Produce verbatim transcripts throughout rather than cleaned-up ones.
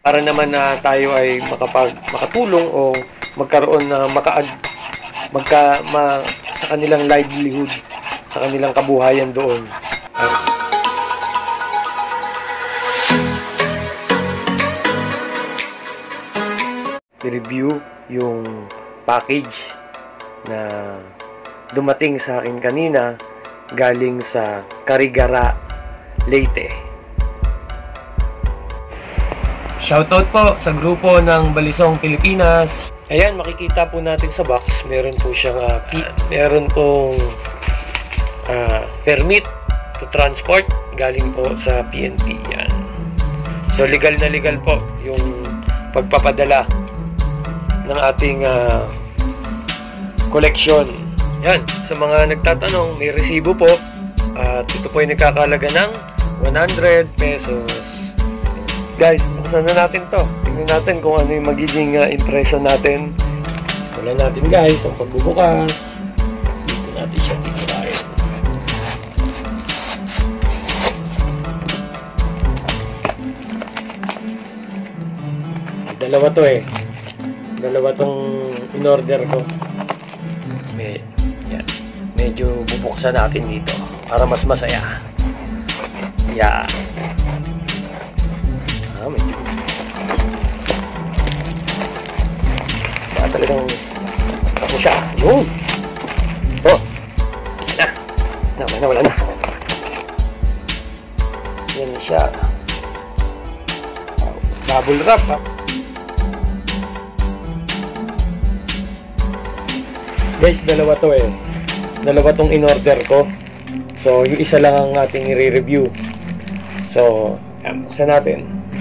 para naman na tayo ay makapag makatulong o magkaroon na maka magka ma, sa kanilang livelihood, sa kanilang kabuhayan doon. I-review yung package na dumating sa akin kanina galing sa Carigara, Leyte. Shoutout po sa grupo ng Balisong Pilipinas. Ayan, makikita po natin sa box, meron po siyang uh, meron pong uh, permit to transport galing po sa P N P. Yan. So legal na legal po yung pagpapadala ng ating uh, collection. Yan, sa mga nagtatanong, may resibo po at ito po ay nagkakalaga ng one hundred pesos. Guys, buksan na natin to. Tingnan natin kung ano yung magiging uh, impression natin. Wala natin guys ang pagbubukas. Dito natin siya titirahin. Dalawa to eh. Dalawa tong in-order ko. May, yan. Medyo bubuksan natin dito para mas masaya. Yeah. Ah, medyo. Kaya talagang ako siya. Yun. Oh. Na. Na, wala na. Yan siya. Bubble wrap ha. Guys, dalawa to eh. Dalawa tong in-order ko. So, yung isa lang ang ating i-review. So, yan, buksan natin.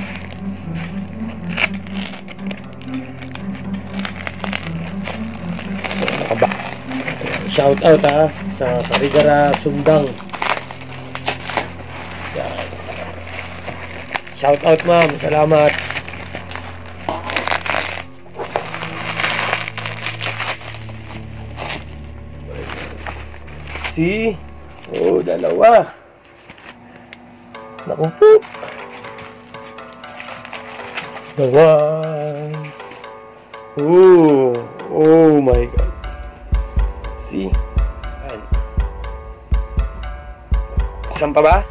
Shout out ha sa Carigara, Sundang. Yan. Shout out ma'am, salamat. Si, oh dalawa. Naku po. Dalawa. Oh, oh my God. See? Ayan. Isang pa ba?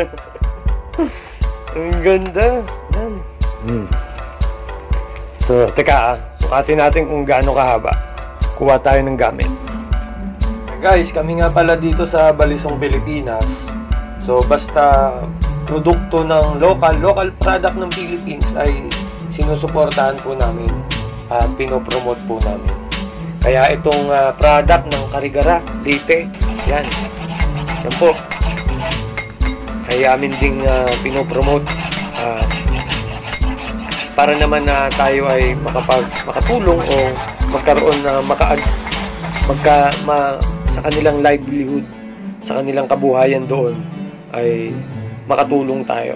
Ang ganda. Yan. Hmm. So, teka ah. Sukatin natin kung gaano kahaba. Kuha tayo ng gamit. Guys, kami nga pala dito sa Balisong Pilipinas. So, basta produkto ng local, local product ng Philippines ay sinusuportahan po namin at pinopromote po namin. Kaya itong uh, product ng Carigara, Leyte, yan. Yan po. Ay amin ding uh, pinopromote uh, para naman na uh, tayo ay makapag, makatulong o magkaroon na uh, maka, magka, ma, sa kanilang livelihood, sa kanilang kabuhayan doon ay makatulong tayo.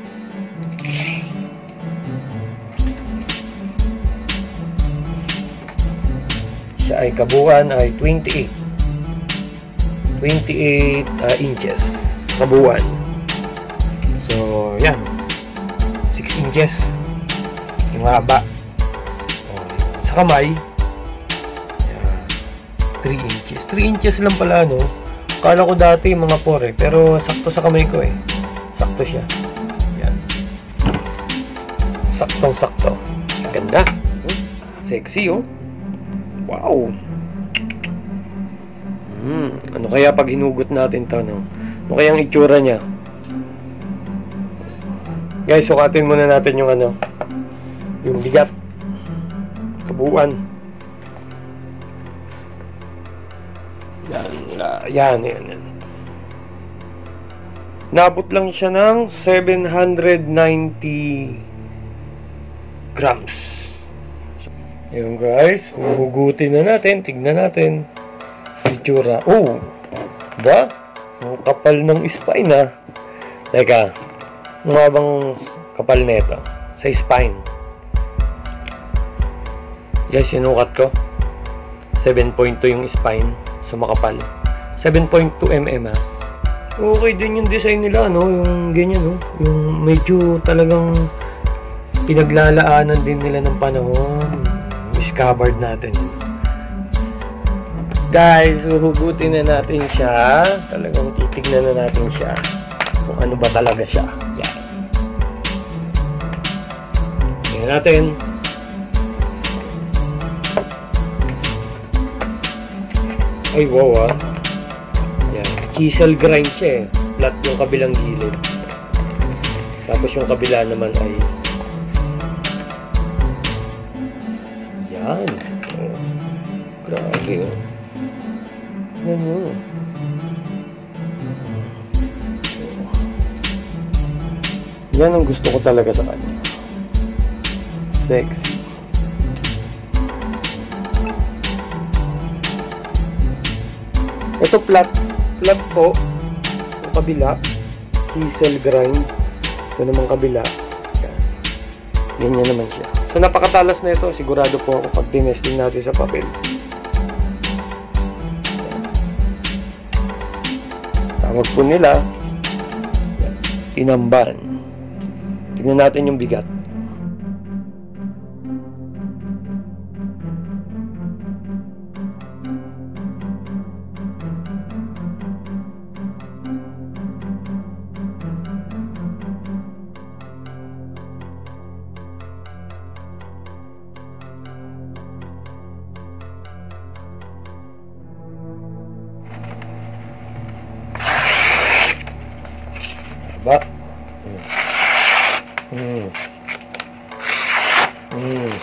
Siya ay kabuuan ay twenty-eight uh, inches kabuuan. So yan, six inches yung haba. Oh, sa kamay three inches. three inches lang pala, no? Kala ko dati mga four eh. Pero sakto sa kamay ko eh. Sakto siya. Yan. Saktong sakto. Ganda. Sexy, oh. Wow. Hmm. Ano kaya pag hinugot natin to, no? Ano kaya ang itsura niya? Guys, sukatin muna natin yung ano. Yung bigat. Kabuuan. Yan, yan, yan, yan. Nabot lang siya ng seven hundred ninety grams. So, yun guys, huhugutin na natin, tignan natin itsura. Oh, ba? Ang kapal ng spine ah. Teka, ano nga bang kapal nito? Sa spine. Guys, sinukat ko seven point two yung spine. So makapal. seven point two millimeters ah. Okay din yung design nila, no? Yung ganyan, no? Yung medyo talagang pinaglalaanan din nila ng panahon. Discovered natin. Guys, huhugutin na natin siya. Talagang titignan na natin siya kung ano ba talaga siya. Yan. Tingnan natin. Ay, wow ah. Yan. Chisel grind siya eh. Flat yung kabilang gilid. Tapos yung kabila naman ay yan. Oh. Grabe oh. Yan yun. Yan ang gusto ko talaga sa kanya. Sexy. Ito flat. Flat po. Yung kabila. Chisel grind. Ito naman kabila. Yan. Ganyan naman siya. So napakatalas na ito. Sigurado po ako pag tinesting natin sa papel. Tawag po nila tinamban. Tignan natin yung bigat. Ba? Hmm. Hmm.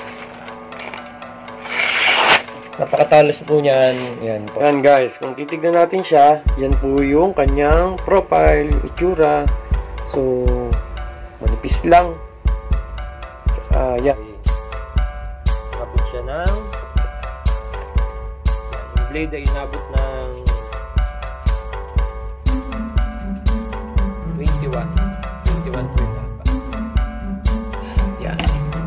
Napakatalas po niyan. Yan po. Yan guys, kung titignan natin siya, yan po yung kanyang profile, itsura. So, manipis lang. Tsaka, yan. Inabot siya ng yung blade ay inabot ng twenty-one. twenty-one point dapat. Yan.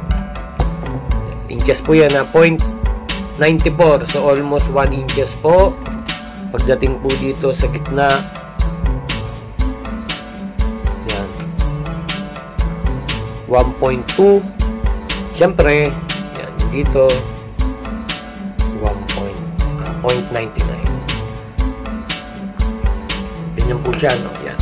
Inches po yan na point nine four. So almost one inches po. Pagdating po dito sa gitna. Yan. one point two. Siyempre, yan dito one point nine nine. Ganyan po siya, no? Yan.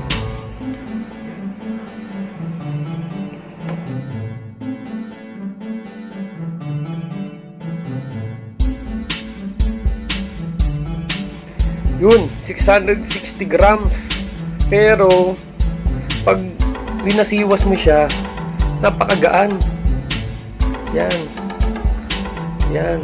Yun, six hundred sixty grams. Pero pag binasiwas mo siya, napakagaan. Yan. Yan.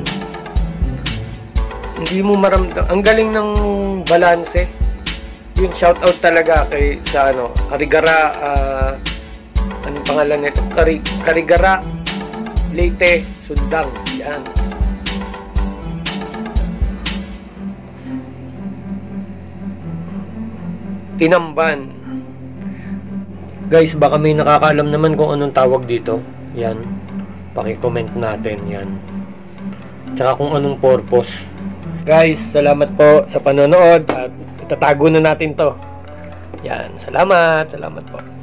Hindi mo maramdam. Ang galing ng balanse. Yun, shout out talaga kay sa ano, Karigara, uh, anong pangalan nito? Kari, Karigara Leyte Sundang. Yan. Tinamban. Guys, baka may nakakaalam naman kung anong tawag dito. Yan. Paki-comment natin yan. Tsaka kung anong purpose. Guys, salamat po sa panonood at itatago na natin to. Yan. Salamat. Salamat po.